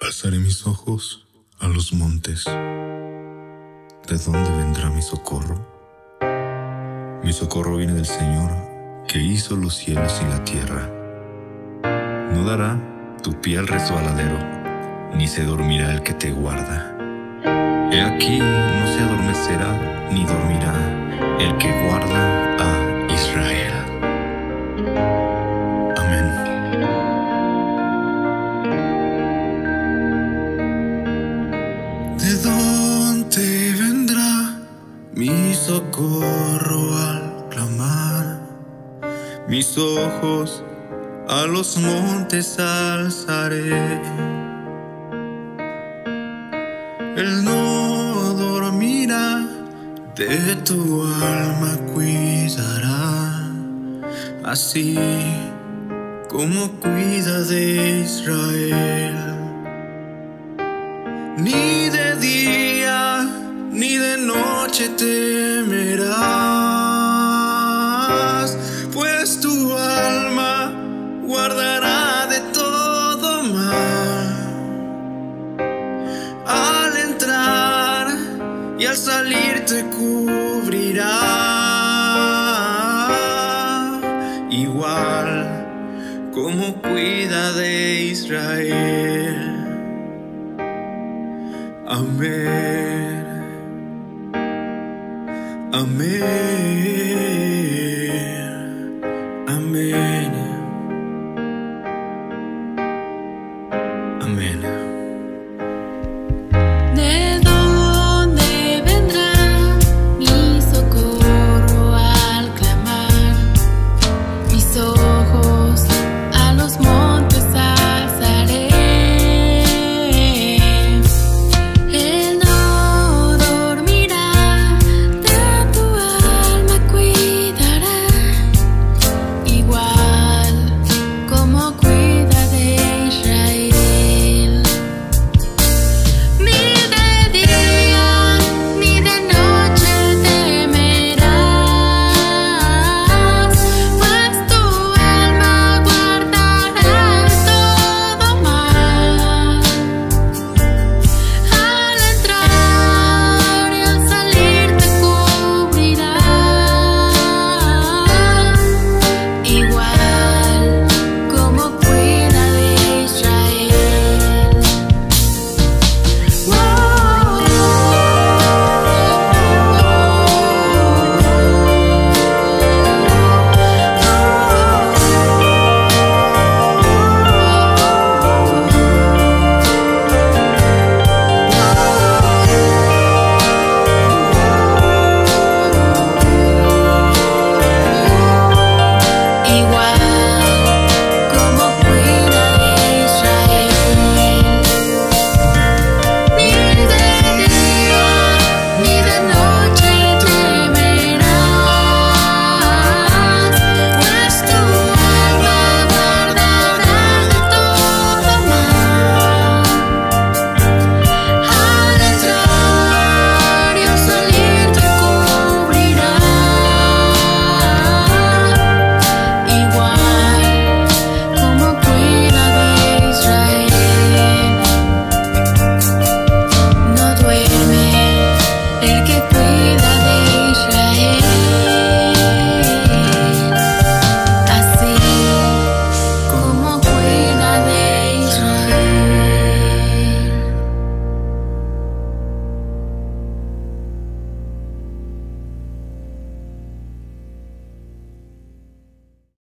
Alzaré mis ojos a los montes. ¿De dónde vendrá mi socorro? Mi socorro viene del Señor, que hizo los cielos y la tierra. No dará tu pie al resbaladero, ni se dormirá el que te guarda. He aquí, no se adormecerá ni dormirá el que guarda a Israel. Amén. ¿De dónde vendrá mi socorro al clamar? Mis ojos a los montes alzaré. Él no dormirá, de tu alma cuidará, así como cuida de Israel. Ni de día ni de noche temerás, pues tu alma guardará de todo mal. Al entrar y al salir te cubrirá, igual como cuida de Israel. Amén. Amén.